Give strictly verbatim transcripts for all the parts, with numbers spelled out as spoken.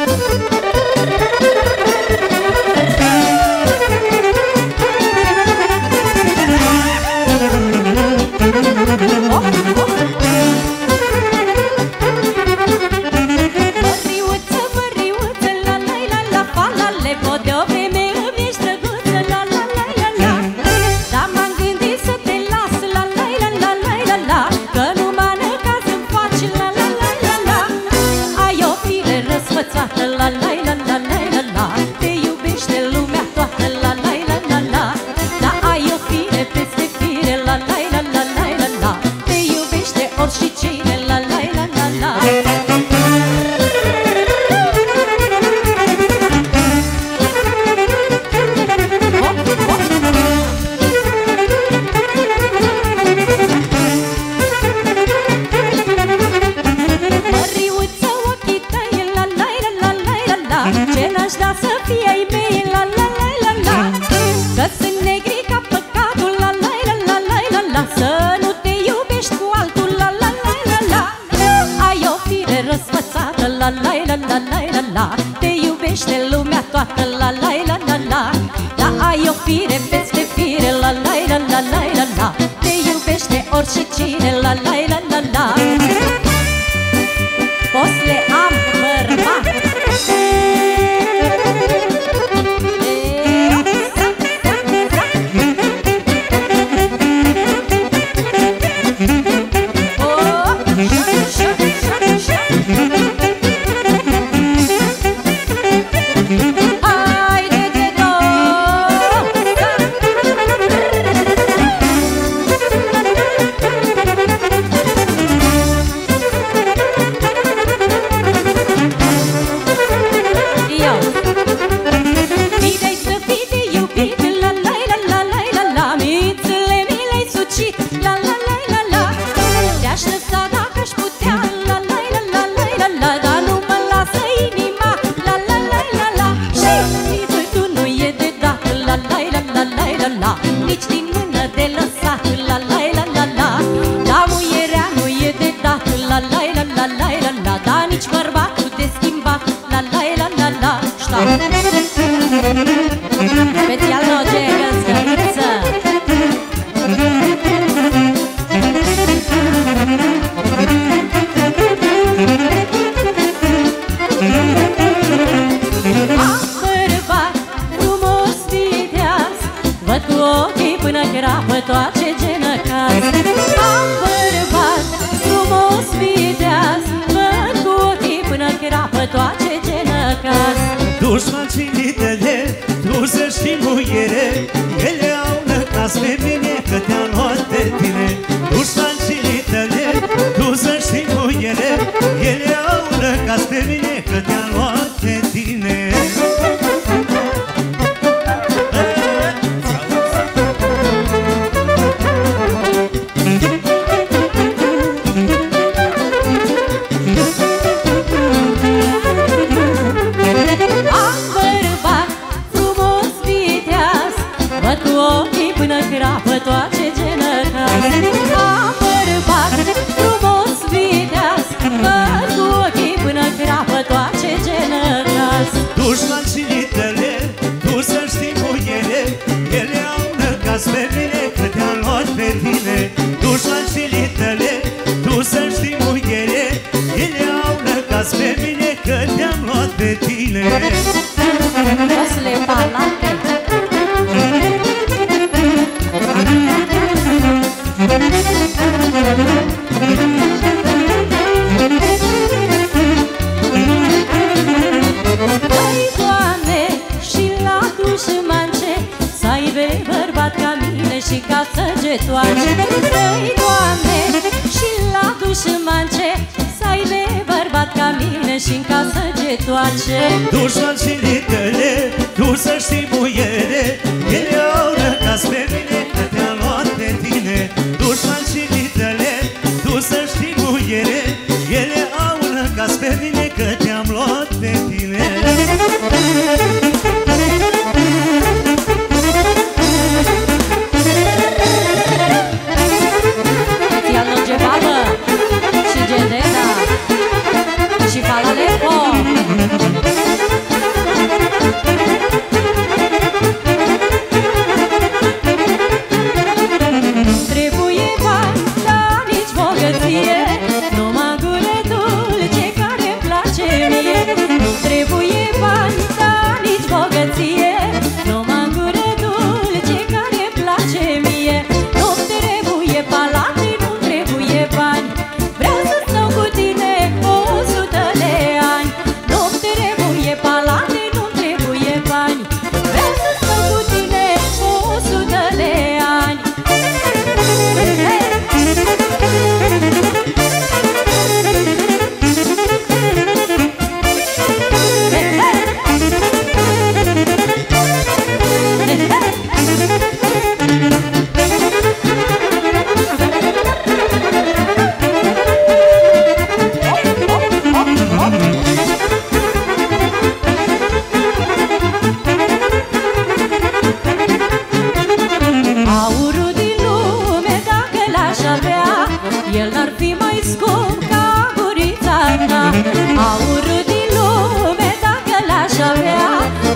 Și fala le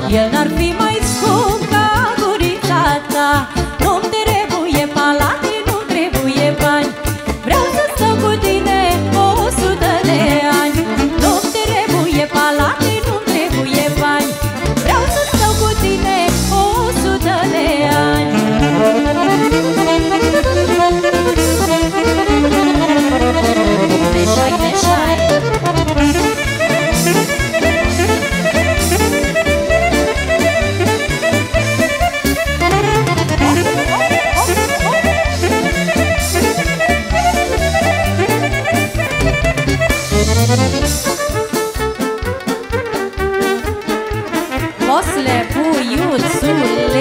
El n-ar fi mai scump ca gurița ta. Nu-mi trebuie palate, nu-mi trebuie bani. Vreau să stau cu tine o sută de ani. Nu-mi trebuie palate, nu-mi trebuie bani. Vreau să stau cu tine o sută de ani. Meșai, meșai. Osle, puiuțule.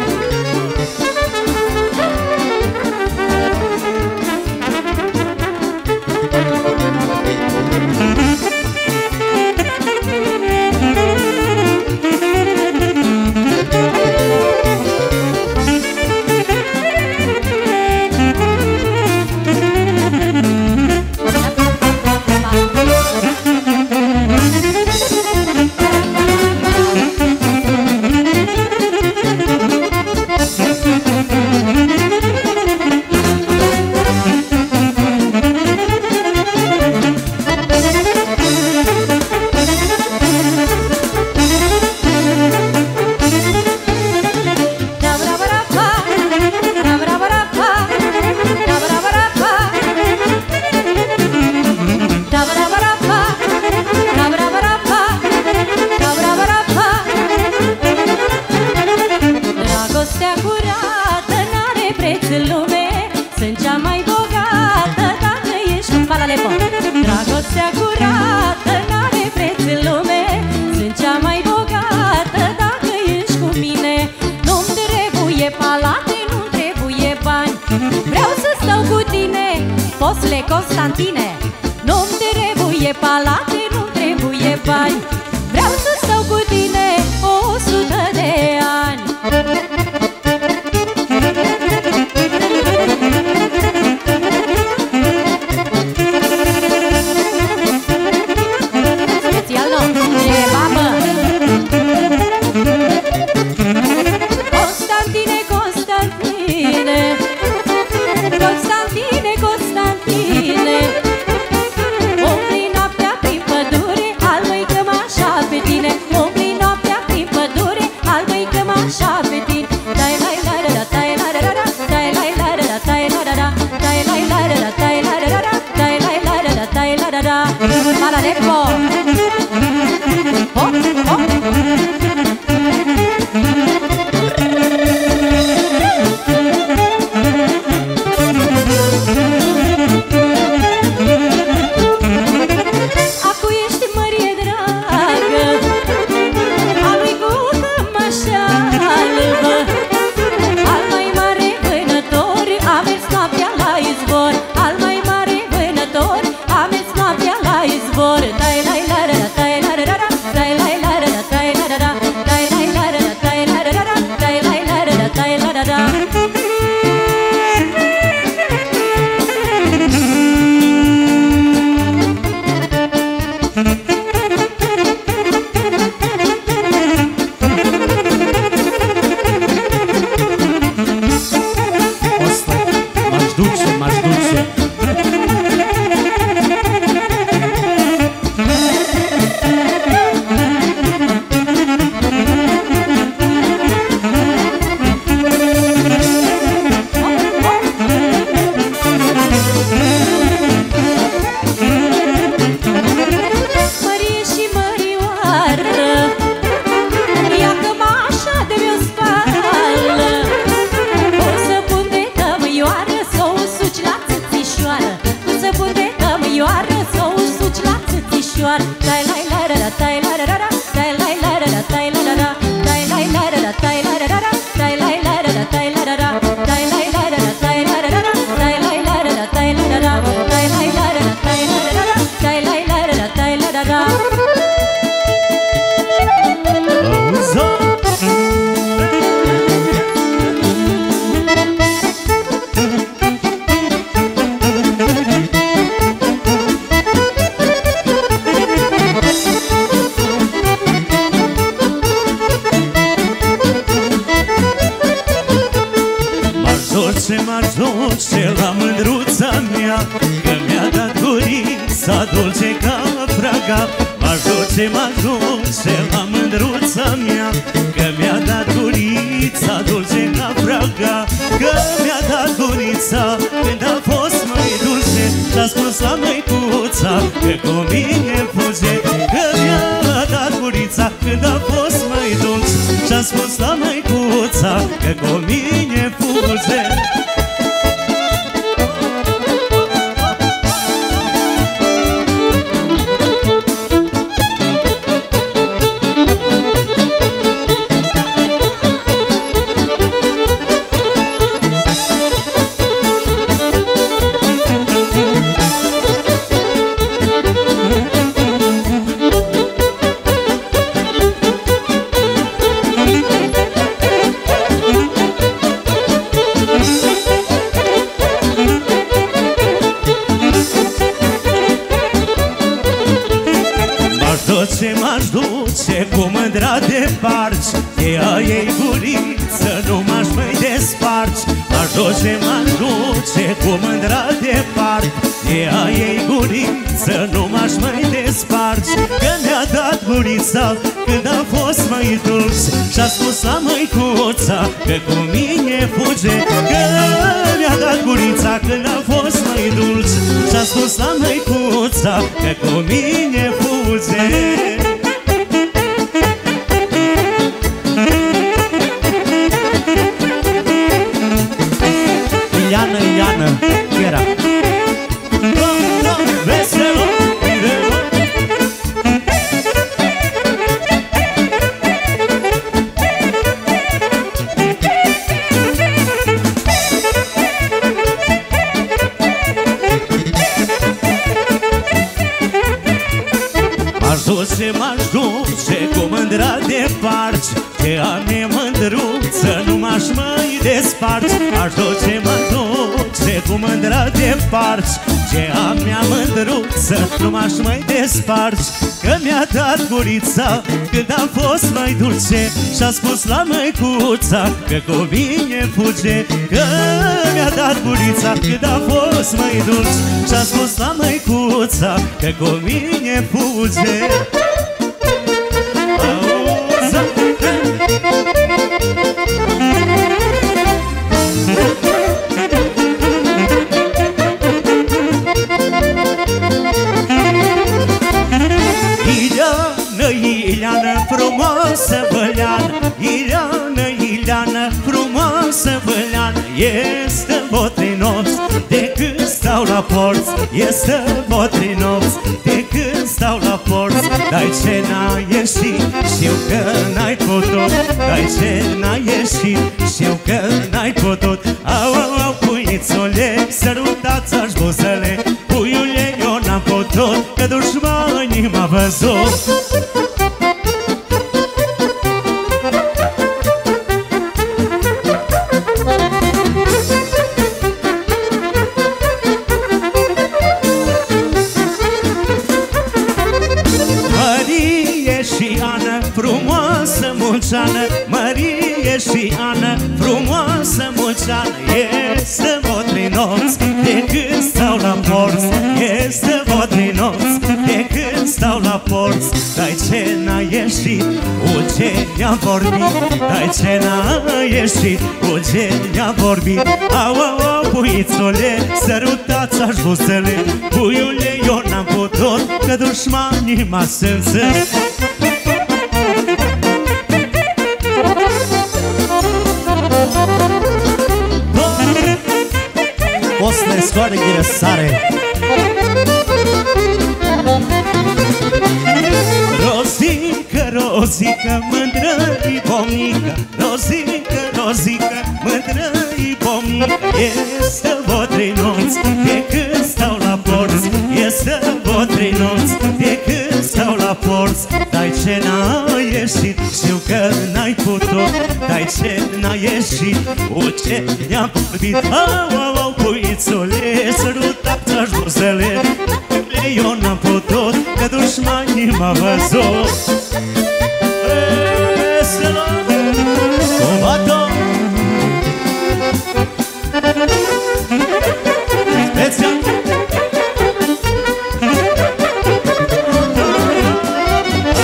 Dragostea curată n-are preț în lume. Sunt cea mai bogată dacă ești cu Palalepo. Dragostea curată n-are preț în lume. Sunt cea mai bogată dacă ești cu mine. Nu-mi trebuie palate, nu-mi trebuie bani. Vreau să stau cu tine, Fosle Constantine. Nu-mi trebuie palate, nu-mi trebuie bani. Vreau să stau cu tine o sută de ani. Special nu, e babă. Constantine, Constantine, Constantine, Constantine, umpli noaptea prin ce m-aș duce la mândruța mea, că mi-a dat gurița dulce ca praga, că mi-a dat gurița când a fost mai dulce, și-a spus la măicuța că cu mine fuge, că mi-a dat gurița când a fost mai dulce, și-a spus la măicuța că cu mine fuge. Ce m-aș duce cu mândra de parci, de a ei guriță nu m-aș mai desparci. M-aș duce, m-aș duce cu mândra de parci, de a ei guriță nu m-aș mai desparci. Că mi-a dat gurița când a fost mai dulce, și-a spus la măicuța că cu mine fuge, că mi-a dat gurița când a fost mai dulce, și-a spus la măicuța că cu mine fuge. Iliana, Iliana, era Veselo, m-aș duce, m-aș duce cu mândra de parci, de a mea mândruță nu m-aș mai desparci. M-aș duce, m-aș duce cu mândra de parci, de a mea mândruță nu m-aș mai desparci. Că mi-a dat gurița când a fost mai dulce, și-a spus la măicuța că cu mine fuge, că mi-a dat gurița când a fost mai dulce, și-a spus la măicuța că cu mine fuge. Ileana, Ileana, frumoasă văleană, Ileana, Ileana, frumoasă văleană, este botrinos de când stau la porți, este botrinos de când stau la porți. Dai ce n-ai ieșit, știu că n-ai putut, dai ce n-ai ieșit, știu că n-ai putut. Au, au, au, puițule, sărutați-aș buzele, puiule, eu n-am putut, că dușmanii m-a văzut. Mărie și Ana, frumoasă mulțeană, Mărie și Ana, frumoasă mulțeană, este botrinos de când stau la porți, este botrinos de când stau la porți. Dai ce n-a ieșit, cu ce ne-a vorbit, dai ce n-a ieșit, cu ce ne-a vorbit. Au, au, au, puițule, sărutați-aș buzele, puiule, eu n-am putut, că dușmanii m-a sânzit. poți să ne scoare ghiresare. Rozică, rozică, mândră-i pomică, rozică, rozică, mândră-i pomică. Este botrinuț de când stau la porți, este botrinuț de când stau la porți. Dai ce n-a ieșit, știu că n-ai putut, dai ce n-a ieșit, cu ce ne-a vorbit. Au, au, au, puițule, sărutați-aș buzele, eu n-am putut, că dușmanii m-a văzut. Veselo, combato, special.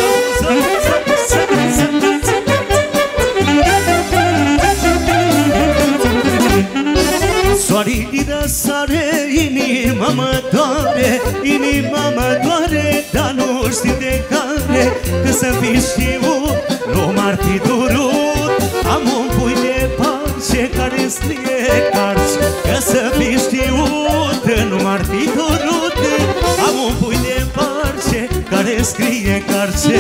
Sorii de sare, inima mă doare, inima mă doare, dar nu știu de care. Că să fi știut, nu m-ar fi durut. Am un pui de parce care scrie carci. Că să fi știut, nu m-ar fi durut. Am un pui de parce care scrie carce.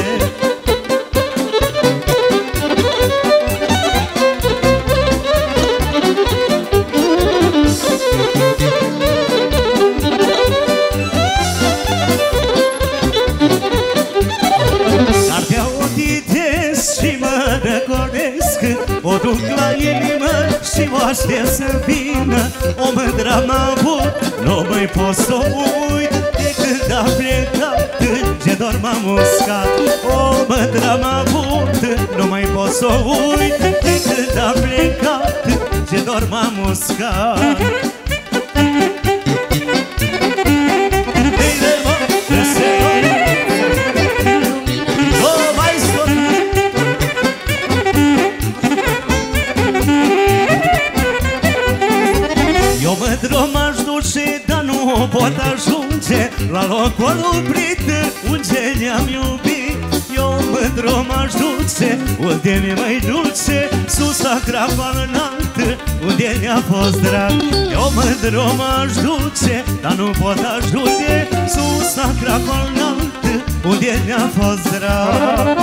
O duc la inimă și o aștept să vină. O mândră am avut, nu mai pot să o uit. De când a plecat, ce dor m-a muscat. O mândră am avut, nu mai pot să o uit. De când a plecat, ce dor m-a muscat. Mândru m-aș duce, dar nu pot ajunge la locul oprit unde ne-am iubit. Eu mândru m-aș duce, unde mi mai dulce, sus la grapa înalt, unde ne-a fost drag. Eu mândru m-aș duce, dar nu pot ajunge, sus la grapa înalt, unde ne-a fost drag.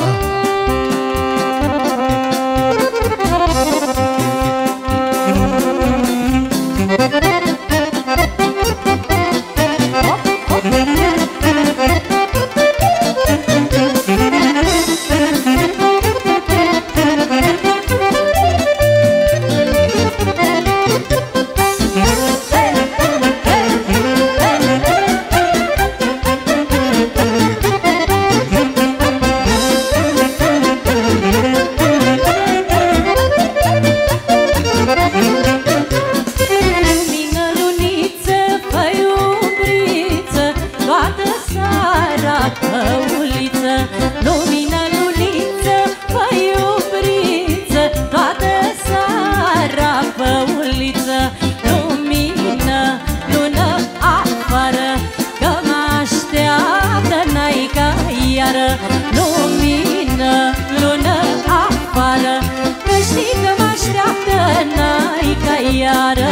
Lumină, lună afară, că știi că mă așteaptă naica iară.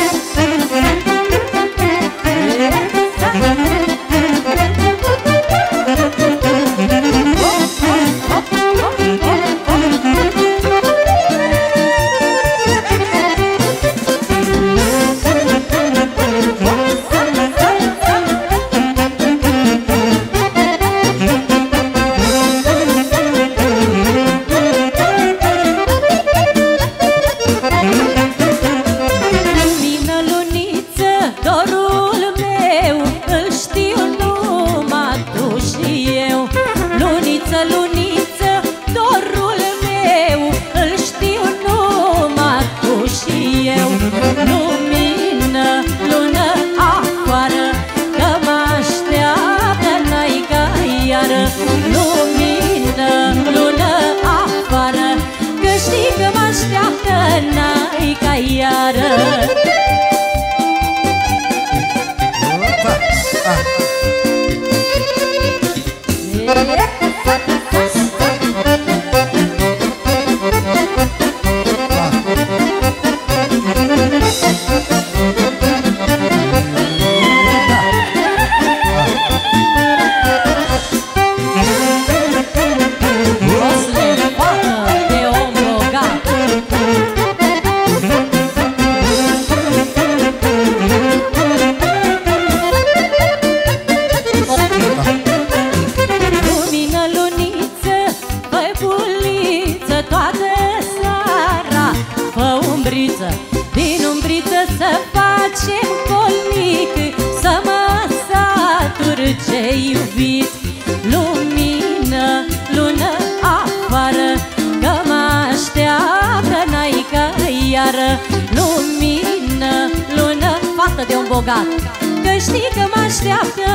Lumină, lună, fată de un bogat, că știi că mă așteaptă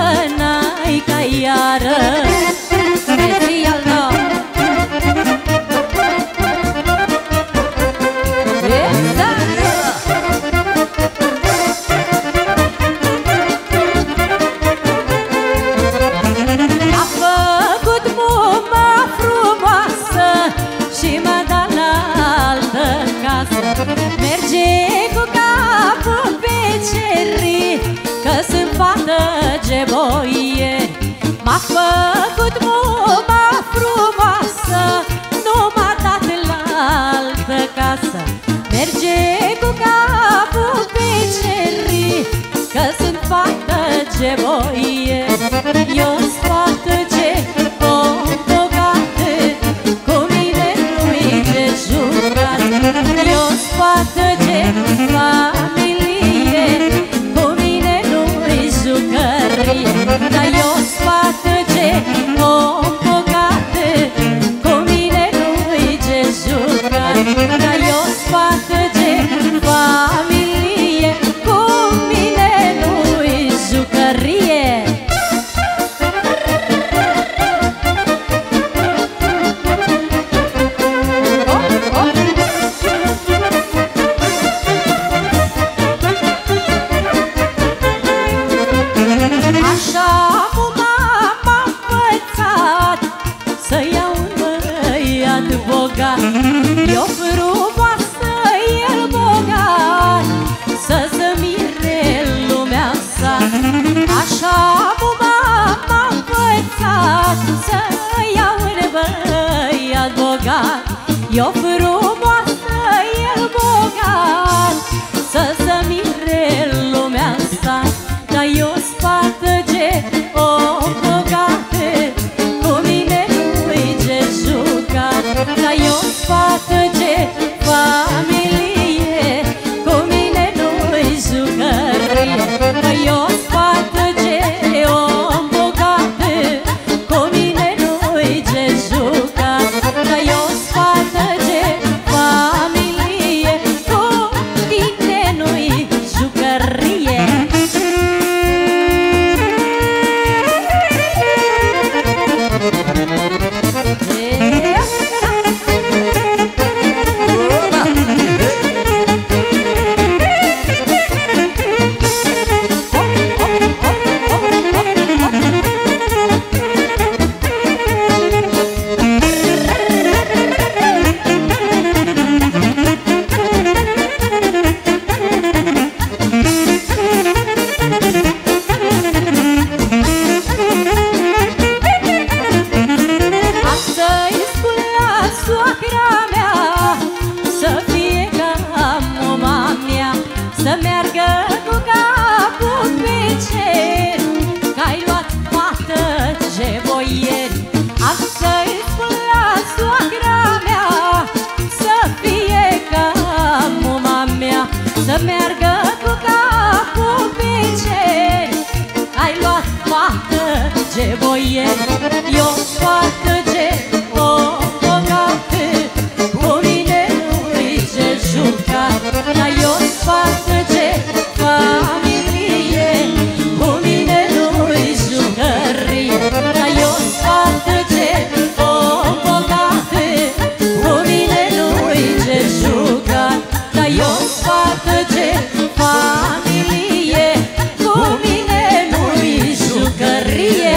naica iară. Special nou. făcut muma frumoasă, nu m-a dat la altă casă. Merge cu capul pe cerii, că sunt fată ce voie. Eu-s fată ce om bogată, cu mine nu-i de jucat. Eu-s fată ce familie, cu mine nu-i jucărie. Dar eu-s fată ce om bogată, cu mine nu-i de jucat. Dar eu-s fată ce familie, cu mine nu-i jucărie. Așa muma m-a învățat să iau un băiat bogat. Eu frumoasă, el bogat, să se mire lumea sa. Așa muma m-a învățat să iau un băiat bogat. Eu frumoasă, el bogat, să se mire lumea sa. Dar eu-s fată ce om bogată, cu mine nu-i de jucat. Dar eu-s fată ce familie, cu mine nu-i jucărie. Dar eu-s fată ce om bogată, cu mine nu-i de jucat. Dar eu-s fată ce familie, cu mine nu-i jucărie. Am să-i spun la soacra mea să fie ca mama mea, să meargă cu capul pe cer, că-ai luat fată ce voieri. Am să-i spun la soacra mea să fie ca mama mea, să meargă cu capul pe cer, ai luat fată ce voieri. Eu-s fată ce om bogată, cu mine nu-i ce jucat. Dar eu-s fată ce familie, cu mine nu-i jucărie. Dar eu-s fată ce om bogată, cu mine nu-i ce jucat. Dar eu-s fată ce familie, cu mine nu-i jucărie.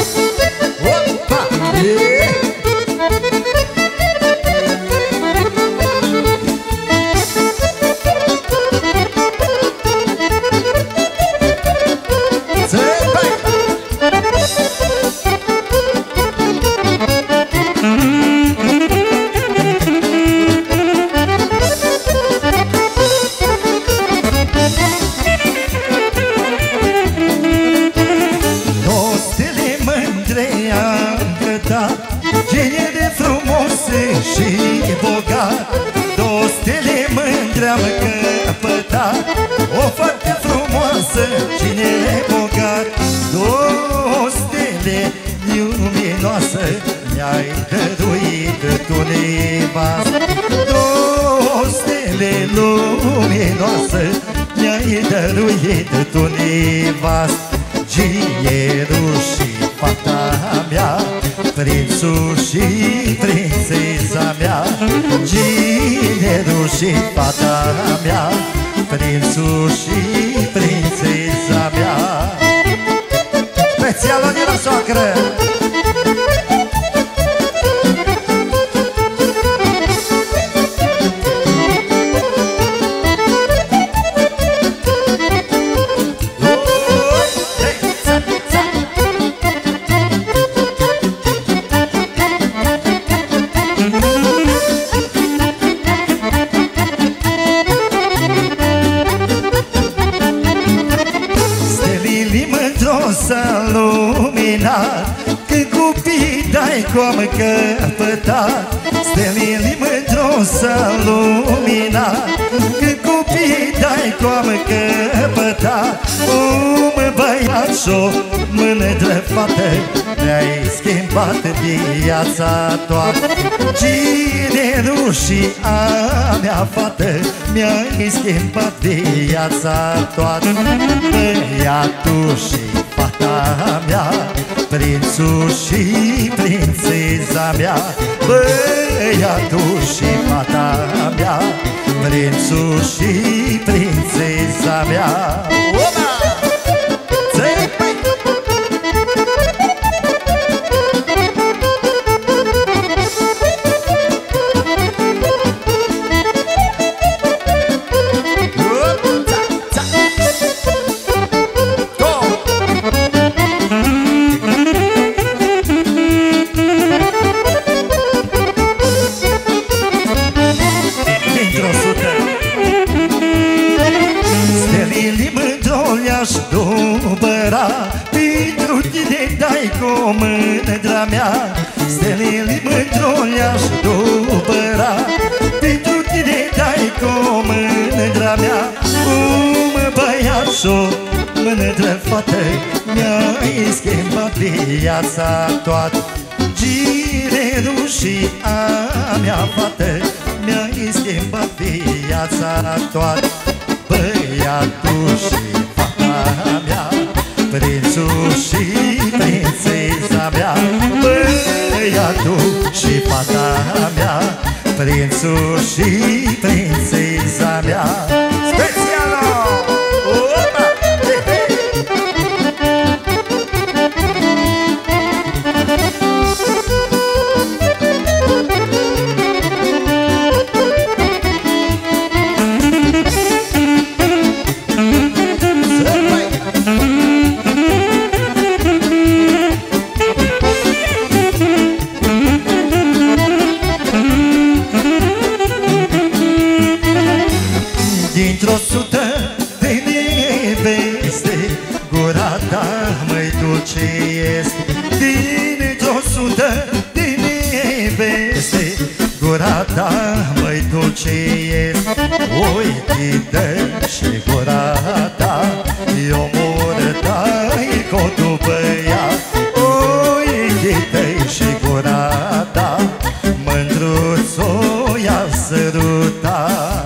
Dostele mândre am cătat, genie de frumoase și bogat. Dostele mândre am căpătat, o fată frumoasă, cine bogat. Dostele luminoasă, mi-ai dăruit tu nevastă. Dostele luminoasă, mi-ai dăruit tu nevastă. Ginierul și fata mea, prințul și prințesa mea. Ginierul și fata mea, prințul și prințesa mea. Specialul de la soacră. am căpătat stelile mândru s-a luminat. Când copii dai cu am căpătat un băiat și-o mândră fată, mi-ai schimbat viața toată. Ginerușii a mea fată, mi-ai schimbat viața toată. Băiatul și fata mea, prințul și prințeza mea. Băiatul și fata mea, prințul și prințeza mea. Pentru tine dai cu mândra mea, stelele mândru le-aș dupăra. Pentru tine dai cu mândra mea, cum băiat și-o mândră fată, mi-ai schimbat viața toată. Ginerușii a mea fată, mi-ai schimbat viața toată. Băiatul și fata mea, prințul și prințeza mea. Băiatul și fata mea, prințul și prințeza mea. Specială! Opa! Hey, hey! Dintr-o sută de neveste, gura ta mai dulce este. Dintr-o sută de neveste, gura ta mai dulce este. Ochii tăi și gura ta, eu mor tai cotul băiat. Ochii tăi și gura ta, mândruț-o i-a sărutat.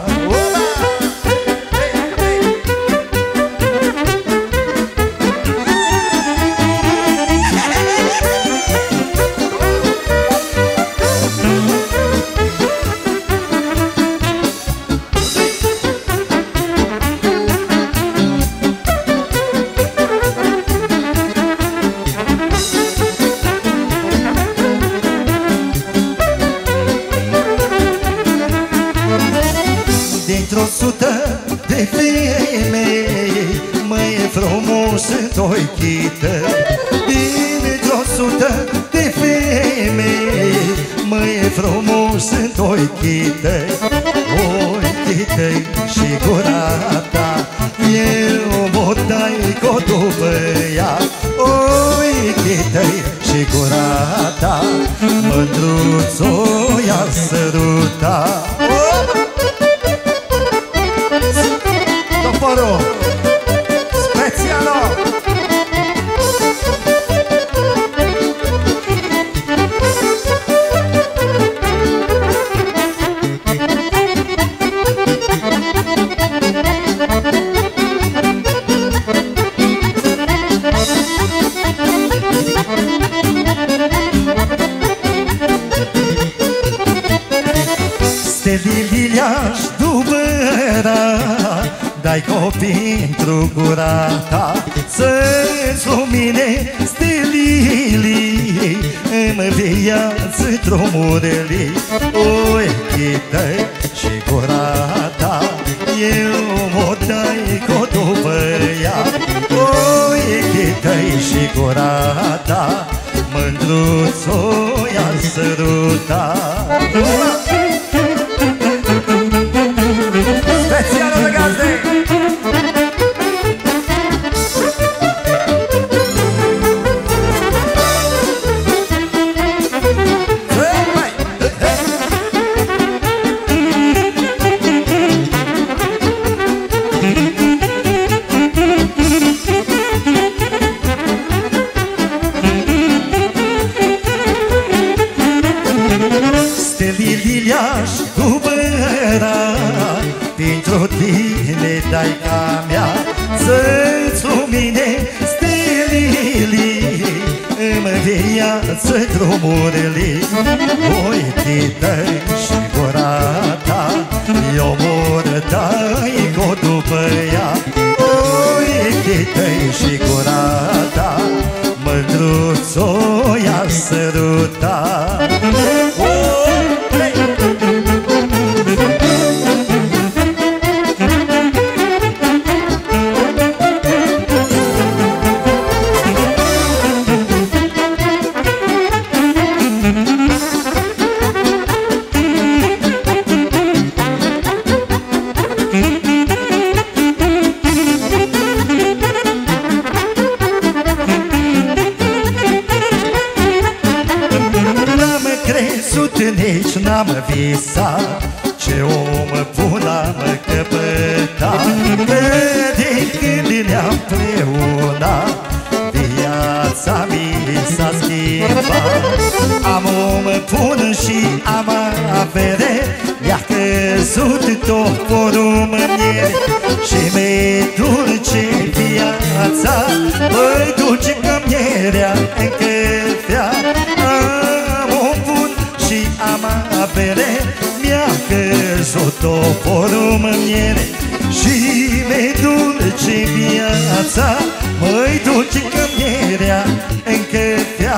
Dintr-o sută de femei, mai frumos sunt ochii tăi. Dintr-o sută de femei, mai frumos sunt ochii tăi. Ochii tăi și gura ta, eu mă dai cotul băiat. Ochii tăi și gura ta, mândruț-o i-a sărutat. Toporul specială! Stelile le-aș dubăra, dai copii într-o gura ta, să-ți lumine stelile în viață drumurile. Ochii tăi și gura ta, eu mă dai cotul băiat. Ochii tăi și gura ta, mândruț-o i-a sărutat. Specială de gazde! stelile aș cumpăra pentru tine, daica mea, să-ți lumine stelile în viață drumurile. Ochii tăi și gura ta, eu mor dai-o după ea. Ochii tăi și gura ta, mândruț-o i-a săruta. Nici n-am visat ce om bun am căpătat, că de când ne-am preunat viața mi s-a schimbat. Am om bun și am avere, mi-a căzut tot porumb în miere și mi-e dulce viața, mă duce ca mierea în căfea. Am avere, mi-a căzut o porumb în miere și mi-e dulce viața, măi dulce ca mierea în căfea.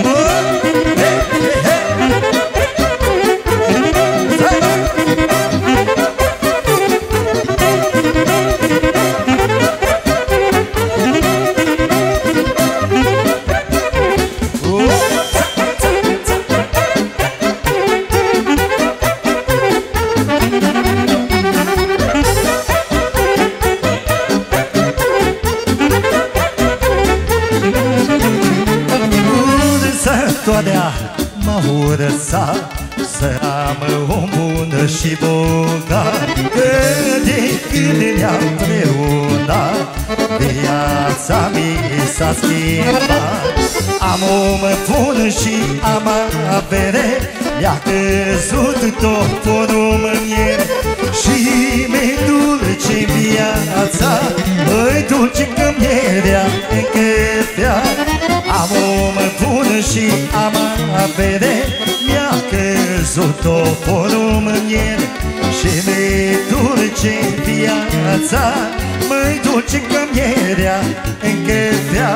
M-a urăsat să am om bun și bogat, că de când ne-am preunat viața mi s-a schimbat. Am om bun și am avere, mi-a căzut tot porumb în miere și mi-e dulce viața, măi dulce ca mierea în căfea. Am om bun și am avere, mi-a căzut o porumb în miere și mi-e dulce viața, măi dulce ca mierea în căfea.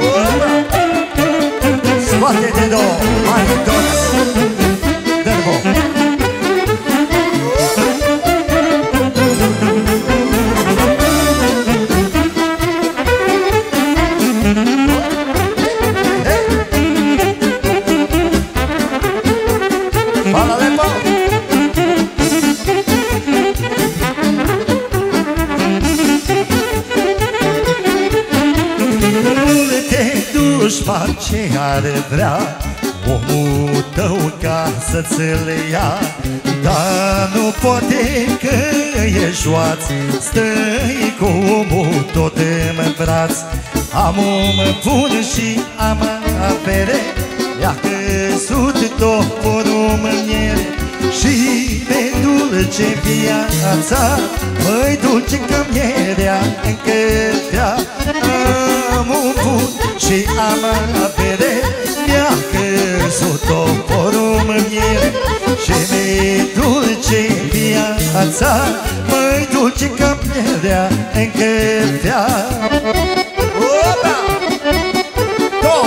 Scoate-te două, mai toți, dă-l-vo! Ce ar vrea omul tău ca să-ți-l ia, dar nu poate că e joaț, stă-i cu omul tot în braț. Am om bun și am avere, mi-a căzut tot porumb în miere și mi-e dulce viața, măi dulce ca mierea în căfea. Am om bun și am avere, mi-a căzut o porumb în miere și mi-e dulce viața, măi dulce ca mierea în căfea. Opa! Două!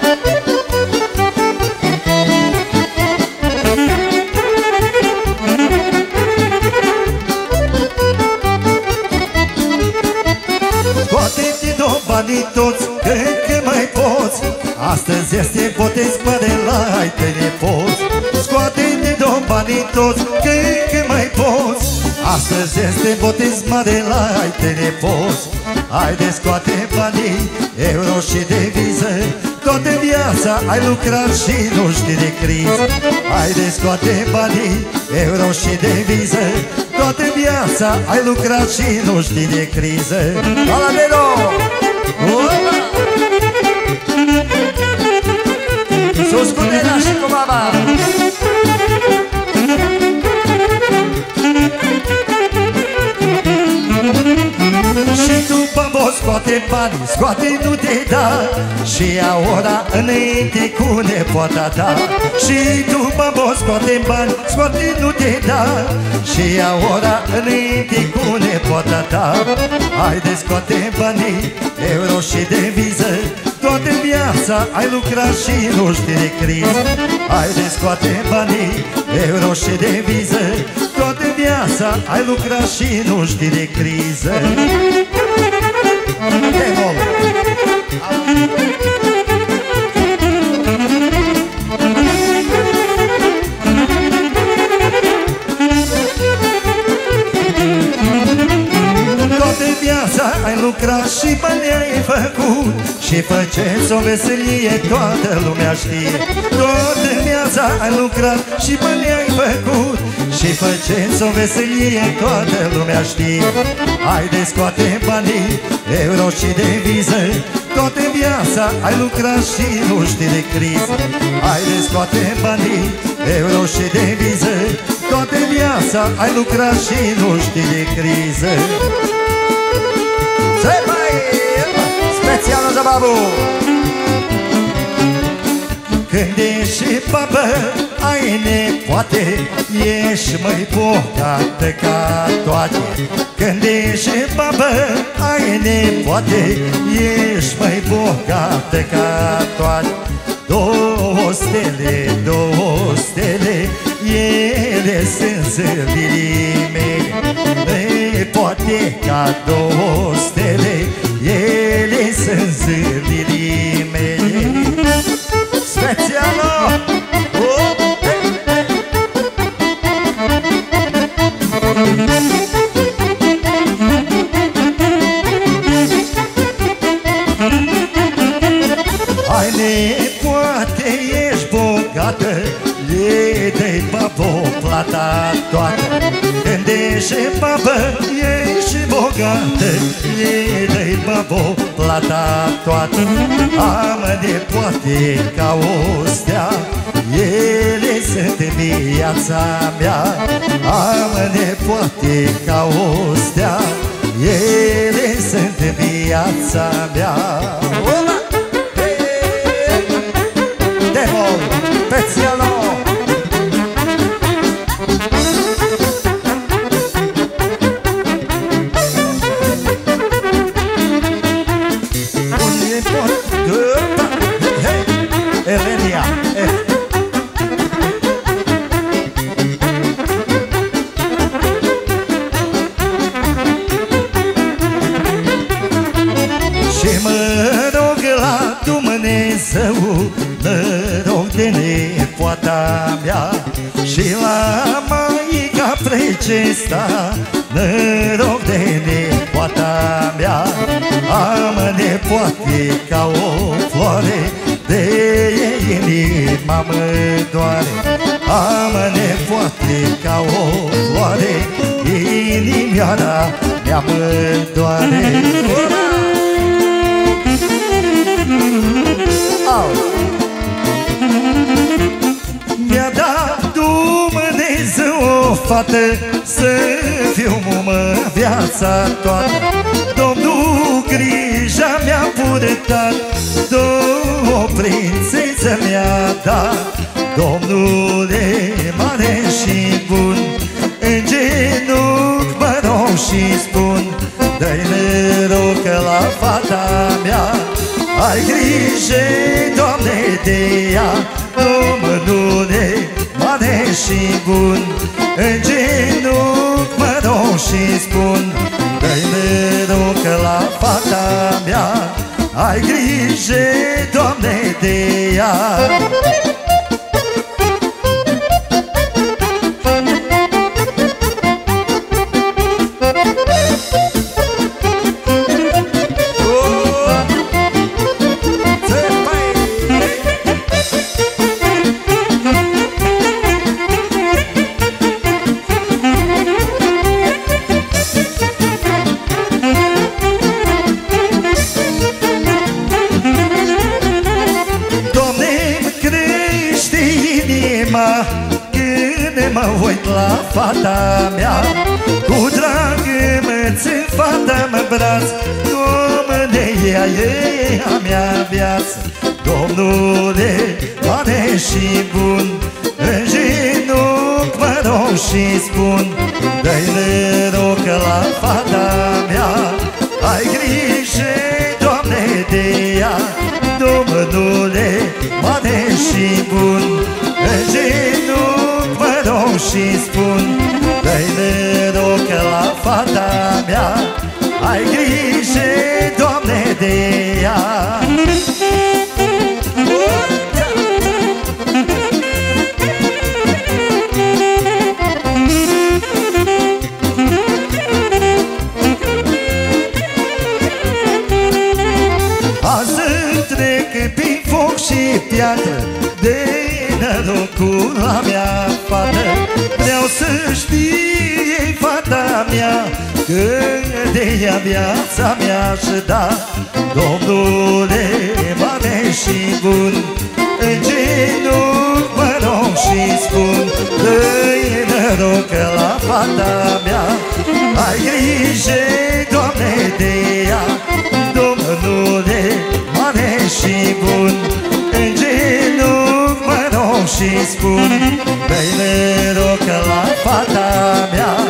Scoate-te două banii toți, că mai poți, astăzi este botez, pare la-i te nepoți. Scoate-te două banii toți, că mai poți, astăzi este botez, mare la-i te nepoți. Haide, scoate banii, euro și deviză, toată viața ai lucrat și nu știi de criză. Haide, scoate banii, euro și deviză, toată viața ai lucrat și nu știi de criză. Ala de nou! Sus cu tena și cu mama! scoate bani, scoate nu te da și ia ora înainte cu nepoata ta. Și tu, babo, scoate bani, scoate nu te da și ia ora înainte cu nepoata ta. Haide, scoate banii, euro și deviză, toată viața ai lucrat și nu știi de criză. Haide, scoate banii, euro și deviză, toată viața ai lucrat și nu știi de criză. Demol. Toată viața ai lucrat și bani ai făcut și făceți o veselie, toată lumea știe. Toată viața ai lucrat și bani ai făcut și făceți o veselie, toată lumea știe. Haide, scoate banii, euro și deviză, toată viața ai lucrat și nu știi de criză. Haide, scoate banii, euro și deviză, toată viața ai lucrat și nu știi de criză. Se mai specială de babu. Când ești babă, ai nepoate, ești mai bogată ca toate. Când ești babă, ai nepoate, ești mai bogată ca toate. Două stele, două stele, ele sunt zâmbirii mele. Nepoate ca două stele, ele sunt zâmbirii mele. Specială! Oh! Hai, nepoate, ești bogată, le dă-i babo plata toată. Când ești babă, ești bogată, le dă-i babo plata toată. Am nepoate ca o stea, ele sunt viața mea. Am nepoate ca o stea, ele sunt viața mea. Ola! Demol, specialo! Un nepot, după, hei, Elenia, eh. Și mă rog la Dumnezeu, mă rog de nepoata mea și la Maica Precesta, mă rog de nepoata mea. Am nepoate ca o floare, de inima mă doare. Am nepoate ca o floare, inimioara mea mă doare. Au! Mi-a dat Dumnezeu o fată, să fiu mumă viața toată. Domnul grija mi-a purtat, două prințețe mi-a dat. Domnul e mare și bun, în genunchi mă rog și spun, dă-i noroc la fata mea. Ai grijă, Doamne, de ea, Domnule mare și bun, în genunchi mă rog și spun, dă-i noroc la fata mea. Ai grijă, Doamne, de ea. când mă uit la fata mea, cu drag mă țin fata mă braț, Domne, ea e a mea viață. Domnule, mare și bun, în genunchi mă rog și spun, dă-i noroc la fata mea, ai grijă, Doamne, de ea. Domnule, mare și bun, în genunchi mă rog și spun, dă-i noroc la fata mea, ai grijă, Doamne, de ea. Și piatră de norocul la mea fată, vreau să știe fata mea că de ea viața mea și da. Domnule, mare și bun, în genunchi mă rog și spun, dă-i noroc la fata mea, ai grijă, Doamne, de ea. Domnule, mare și bun, în genunchi mă rog și spun, dă-i noroc la fata mea,